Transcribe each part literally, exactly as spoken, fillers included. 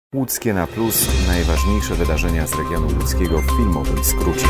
Łódzkie na plus. Najważniejsze wydarzenia z regionu łódzkiego w filmowym skrócie.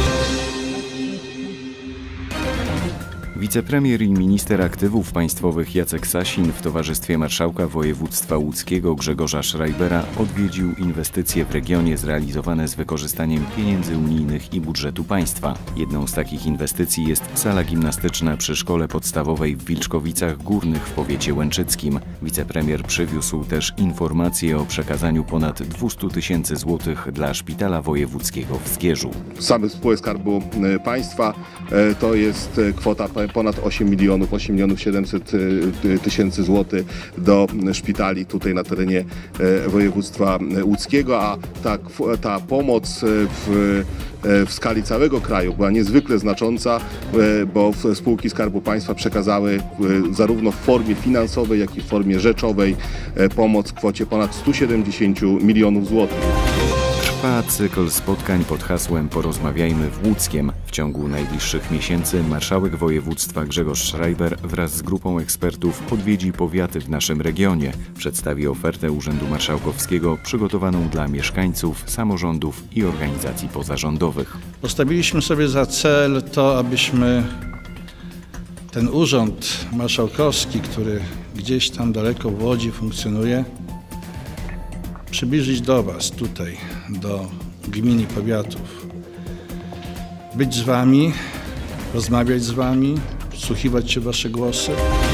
Wicepremier i minister aktywów państwowych Jacek Sasin w towarzystwie marszałka województwa łódzkiego Grzegorza Schreibera odwiedził inwestycje w regionie zrealizowane z wykorzystaniem pieniędzy unijnych i budżetu państwa. Jedną z takich inwestycji jest sala gimnastyczna przy szkole podstawowej w Wilczkowicach Górnych w powiecie łęczyckim. Wicepremier przywiózł też informacje o przekazaniu ponad dwieście tysięcy złotych dla szpitala wojewódzkiego w Zgierzu. Same spółek Skarbu Państwa to jest kwota ponad osiem milionów, osiem milionów siedemset tysięcy złotych do szpitali tutaj na terenie województwa łódzkiego, a ta, ta pomoc w, w skali całego kraju była niezwykle znacząca, bo spółki Skarbu Państwa przekazały zarówno w formie finansowej, jak i w formie rzeczowej pomoc w kwocie ponad stu siedemdziesięciu milionów złotych. Trwa cykl spotkań pod hasłem Porozmawiajmy w Łódzkiem. W ciągu najbliższych miesięcy marszałek województwa Grzegorz Schreiber wraz z grupą ekspertów odwiedzi powiaty w naszym regionie. Przedstawi ofertę Urzędu Marszałkowskiego przygotowaną dla mieszkańców, samorządów i organizacji pozarządowych. Postawiliśmy sobie za cel to, abyśmy ten Urząd Marszałkowski, który gdzieś tam daleko w Łodzi funkcjonuje, przybliżyć do Was tutaj, do gmin i powiatów. Być z Wami, rozmawiać z Wami, wsłuchiwać się w Wasze głosy.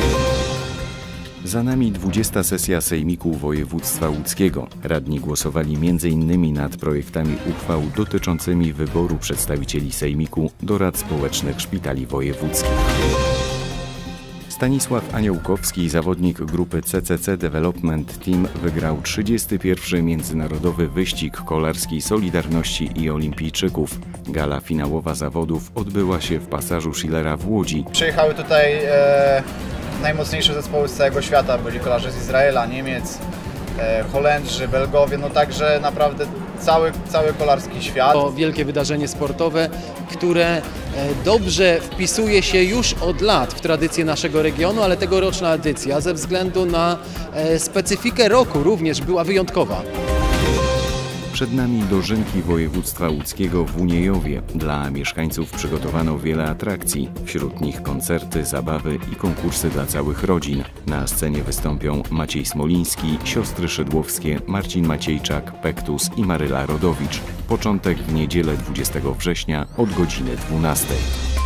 Za nami dwudziesta sesja Sejmiku Województwa Łódzkiego. Radni głosowali między innymi nad projektami uchwał dotyczącymi wyboru przedstawicieli Sejmiku do rad społecznych szpitali wojewódzkich. Stanisław Aniołkowski, zawodnik grupy C C C Development Team, wygrał trzydziesty pierwszy Międzynarodowy Wyścig Kolarski Solidarności i Olimpijczyków. Gala finałowa zawodów odbyła się w pasażu Schillera w Łodzi. Przyjechały tutaj e, najmocniejsze zespoły z całego świata. Byli kolarze z Izraela, Niemiec, e, Holendrzy, Belgowie, no także naprawdę cały, cały kolarski świat. To wielkie wydarzenie sportowe, które dobrze wpisuje się już od lat w tradycję naszego regionu, ale tegoroczna edycja ze względu na specyfikę roku również była wyjątkowa. Przed nami dożynki województwa łódzkiego w Uniejowie. Dla mieszkańców przygotowano wiele atrakcji. Wśród nich koncerty, zabawy i konkursy dla całych rodzin. Na scenie wystąpią Maciej Smoliński, siostry Szydłowskie, Marcin Maciejczak, Pektus i Maryla Rodowicz. Początek w niedzielę dwudziestego września od godziny dwunastej.